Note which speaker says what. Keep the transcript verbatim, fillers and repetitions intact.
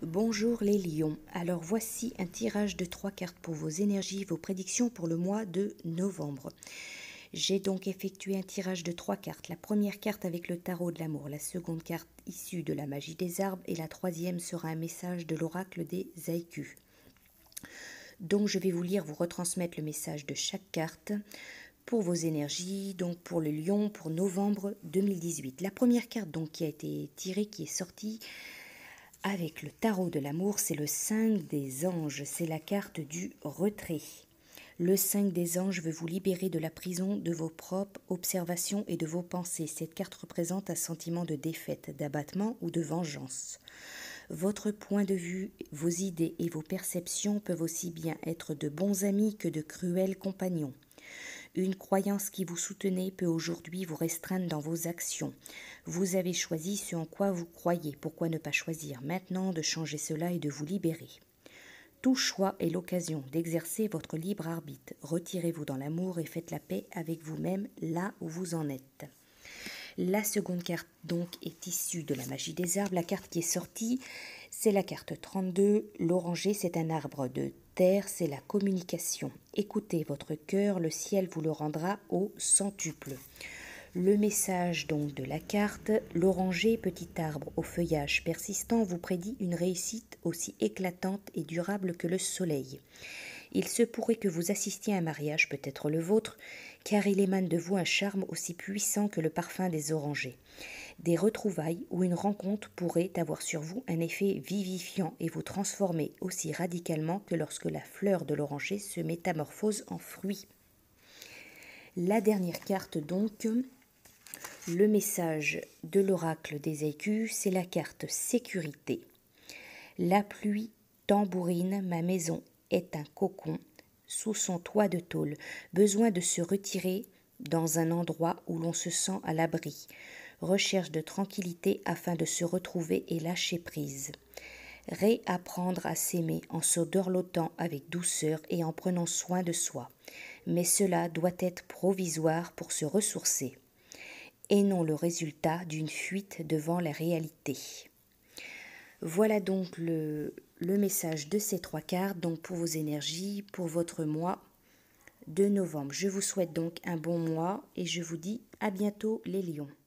Speaker 1: Bonjour les lions, alors voici un tirage de trois cartes pour vos énergies, vos prédictions pour le mois de novembre. J'ai donc effectué un tirage de trois cartes, la première carte avec le tarot de l'amour, la seconde carte issue de la magie des arbres et la troisième sera un message de l'oracle des Haïkus. Donc je vais vous lire, vous retransmettre le message de chaque carte pour vos énergies, donc pour le lion pour novembre deux mille dix-huit. La première carte donc qui a été tirée, qui est sortie avec le tarot de l'amour, c'est le cinq des anges, c'est la carte du retrait. Le cinq des anges veut vous libérer de la prison de vos propres observations et de vos pensées. Cette carte représente un sentiment de défaite, d'abattement ou de vengeance. Votre point de vue, vos idées et vos perceptions peuvent aussi bien être de bons amis que de cruels compagnons. Une croyance qui vous soutenait peut aujourd'hui vous restreindre dans vos actions. Vous avez choisi ce en quoi vous croyez. Pourquoi ne pas choisir maintenant de changer cela et de vous libérer? Tout choix est l'occasion d'exercer votre libre arbitre. Retirez-vous dans l'amour et faites la paix avec vous-même là où vous en êtes. La seconde carte donc est issue de la magie des arbres. La carte qui est sortie, c'est la carte trente-deux. L'oranger, c'est un arbre de terre, c'est la communication. Écoutez votre cœur, le ciel vous le rendra au centuple. Le message donc de la carte, l'oranger, petit arbre au feuillage persistant, vous prédit une réussite aussi éclatante et durable que le soleil. Il se pourrait que vous assistiez à un mariage, peut-être le vôtre, car il émane de vous un charme aussi puissant que le parfum des orangers. Des retrouvailles ou une rencontre pourrait avoir sur vous un effet vivifiant et vous transformer aussi radicalement que lorsque la fleur de l'oranger se métamorphose en fruit. La dernière carte donc, le message de l'oracle des Haïkus, c'est la carte sécurité. La pluie tambourine, ma maison est un cocon sous son toit de tôle. Besoin de se retirer dans un endroit où l'on se sent à l'abri. Recherche de tranquillité afin de se retrouver et lâcher prise. Réapprendre à s'aimer en se dorlotant avec douceur et en prenant soin de soi. Mais cela doit être provisoire pour se ressourcer, et non le résultat d'une fuite devant la réalité. Voilà donc le, le message de ces trois cartes, donc pour vos énergies, pour votre mois de novembre. Je vous souhaite donc un bon mois et je vous dis à bientôt les lions.